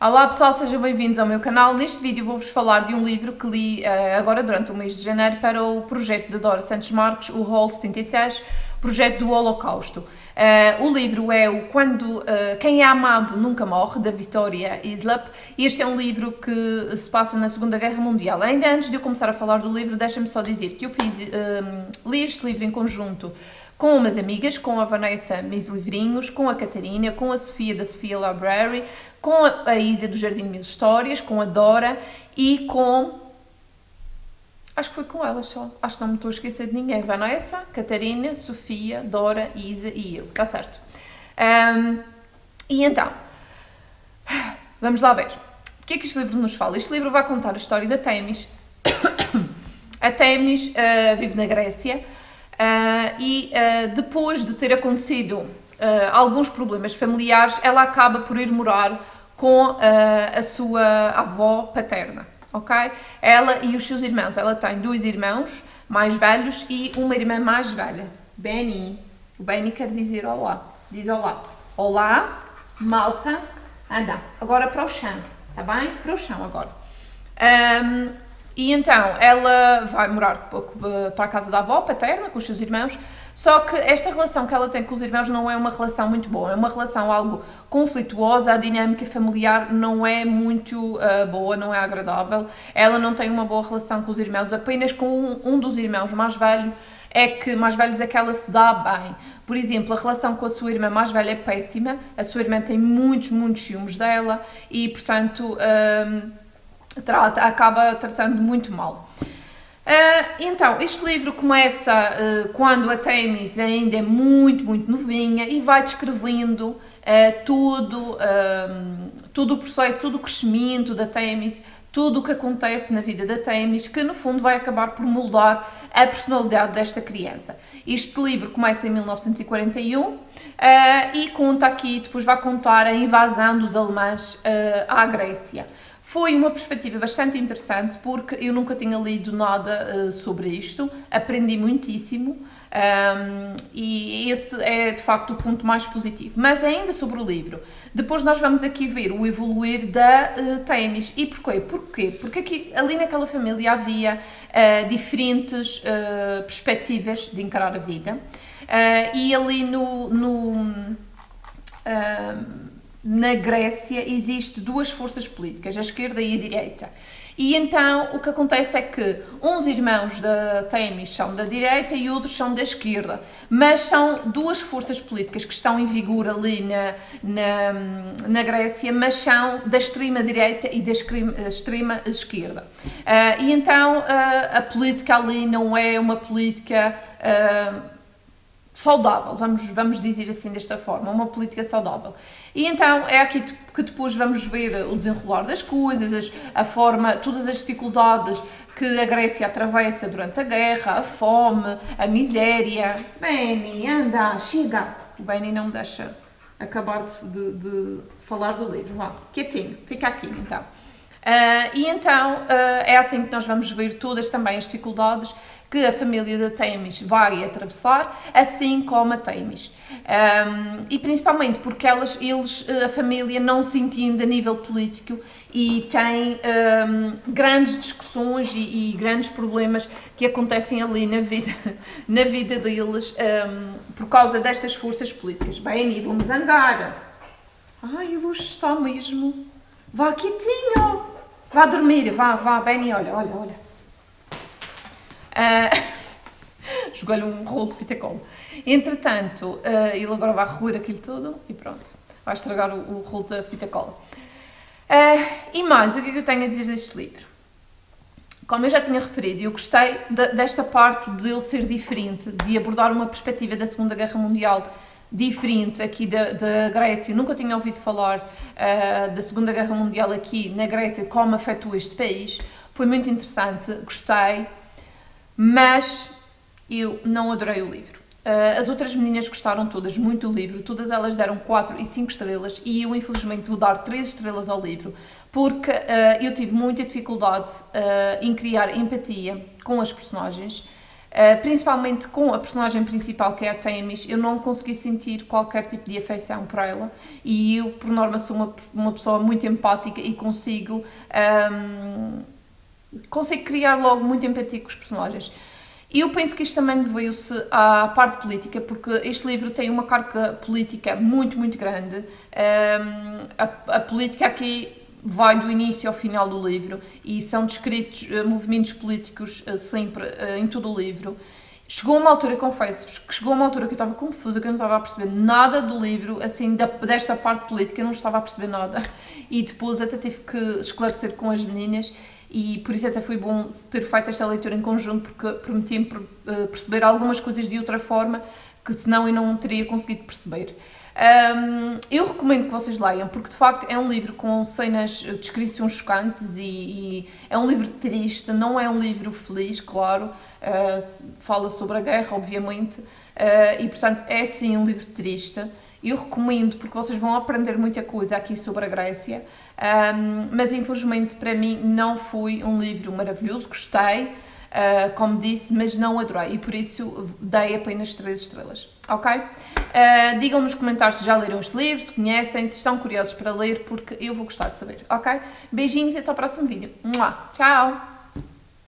Olá pessoal, sejam bem-vindos ao meu canal. Neste vídeo vou-vos falar de um livro que li agora durante o mês de janeiro para o projeto de Dora Santos Marques, o Hall 76, projeto do Holocausto. O livro é o Quem é Amado Nunca Morre, da Victoria Hislop. Este é um livro que se passa na Segunda Guerra Mundial. Ainda antes de eu começar a falar do livro, deixem-me só dizer que eu li este livro em conjunto com umas amigas, com a Vanessa Mis Livrinhos, com a Catarina, com a Sofia da Sofia Library, com a Isa do Jardim de Mil Histórias, com a Dora e com... acho que foi com elas só, acho que não me estou a esquecer de ninguém. Vanessa, Catarina, Sofia, Dora, Isa e eu, está certo? E então, vamos lá ver. O que é que este livro nos fala? Este livro vai contar a história da Themis. A Themis vive na Grécia. Depois de ter acontecido alguns problemas familiares, ela acaba por ir morar com a sua avó paterna, ok? Ela e os seus irmãos. Ela tem dois irmãos mais velhos e uma irmã mais velha, Benny. O Benny quer dizer olá. Diz olá. Olá, malta. Anda, agora para o chão, tá bem? Para o chão agora. E então, ela vai morar para a casa da avó paterna, com os seus irmãos, só que esta relação que ela tem com os irmãos não é uma relação muito boa, é uma relação algo conflituosa, a dinâmica familiar não é muito boa, não é agradável, ela não tem uma boa relação com os irmãos, apenas com um dos irmãos mais velhos é que ela se dá bem. Por exemplo, a relação com a sua irmã mais velha é péssima, a sua irmã tem muitos ciúmes dela e, portanto... acaba tratando muito mal. Então, este livro começa quando a Themis ainda é muito novinha e vai descrevendo todo o processo, todo o crescimento da Themis, tudo o que acontece na vida da Themis, que no fundo vai acabar por moldar a personalidade desta criança. Este livro começa em 1941 e conta aqui, depois vai contar a invasão dos alemães à Grécia. Foi uma perspectiva bastante interessante porque eu nunca tinha lido nada sobre isto, aprendi muitíssimo e esse é de facto o ponto mais positivo. Mas ainda sobre o livro, depois nós vamos aqui ver o evoluir da Themis. E porquê? Porque aqui, ali naquela família havia diferentes perspectivas de encarar a vida e ali na Grécia existe duas forças políticas, a esquerda e a direita. E então o que acontece é que uns irmãos da Themis são da direita e outros são da esquerda, mas são duas forças políticas que estão em vigor ali na Grécia, mas são da extrema direita e da extrema esquerda. E então a política ali não é uma política saudável, vamos dizer assim desta forma, uma política saudável. E então é aqui que depois vamos ver o desenrolar das coisas, a forma, todas as dificuldades que a Grécia atravessa durante a guerra, a fome, a miséria. Benny, anda, chega! O Benny não me deixa acabar de falar do livro, vá, quietinho, fica aqui então. E então é assim que nós vamos ver todas também as dificuldades que a família da Themis vai atravessar, assim como a Themis. E principalmente porque a família não se entende a nível político e tem grandes discussões e grandes problemas que acontecem ali na vida deles por causa destas forças políticas. Bem, vou-me zangar. Ai, a luz está mesmo. Vá quietinho. Vá dormir, vá, Benny, olha. Jogou-lhe um rolo de fita cola. Entretanto, ele agora vai roer aquilo tudo e pronto, vai estragar o rolo da fita cola. E mais, o que é que eu tenho a dizer deste livro? Como eu já tinha referido, eu gostei desta parte de ele ser diferente, de abordar uma perspectiva da Segunda Guerra Mundial diferente aqui da Grécia. Eu nunca tinha ouvido falar da Segunda Guerra Mundial aqui na Grécia, como afetou este país. Foi muito interessante, gostei, mas eu não adorei o livro. As outras meninas gostaram todas muito do livro, todas elas deram 4 e 5 estrelas e eu infelizmente vou dar 3 estrelas ao livro porque eu tive muita dificuldade em criar empatia com as personagens. principalmente com a personagem principal, que é a Thames. Eu não consegui sentir qualquer tipo de afeição por ela, e eu, por norma, sou uma pessoa muito empática e consigo criar logo muita empatia com os personagens. E eu penso que isto também deveu-se à parte política, porque este livro tem uma carga política muito, muito grande. A política aqui vai do início ao final do livro e são descritos movimentos políticos sempre em todo o livro. Chegou uma altura, confesso-vos, que chegou uma altura que eu estava confusa, que eu não estava a perceber nada do livro, assim, desta parte política, eu não estava a perceber nada. E depois até tive que esclarecer com as meninas, e por isso até foi bom ter feito esta leitura em conjunto, porque permitia-me perceber algumas coisas de outra forma, que senão eu não teria conseguido perceber. Eu recomendo que vocês leiam, porque de facto é um livro com cenas, descrições chocantes, e é um livro triste, não é um livro feliz, claro, fala sobre a guerra, obviamente, e portanto é sim um livro triste. Eu recomendo porque vocês vão aprender muita coisa aqui sobre a Grécia, mas infelizmente para mim não foi um livro maravilhoso, gostei, como disse, mas não adorei, e por isso dei apenas 3 estrelas, ok? Digam nos comentários se já leram este livro, se conhecem, se estão curiosos para ler, porque eu vou gostar de saber, ok? Beijinhos e até ao próximo vídeo. Tchau!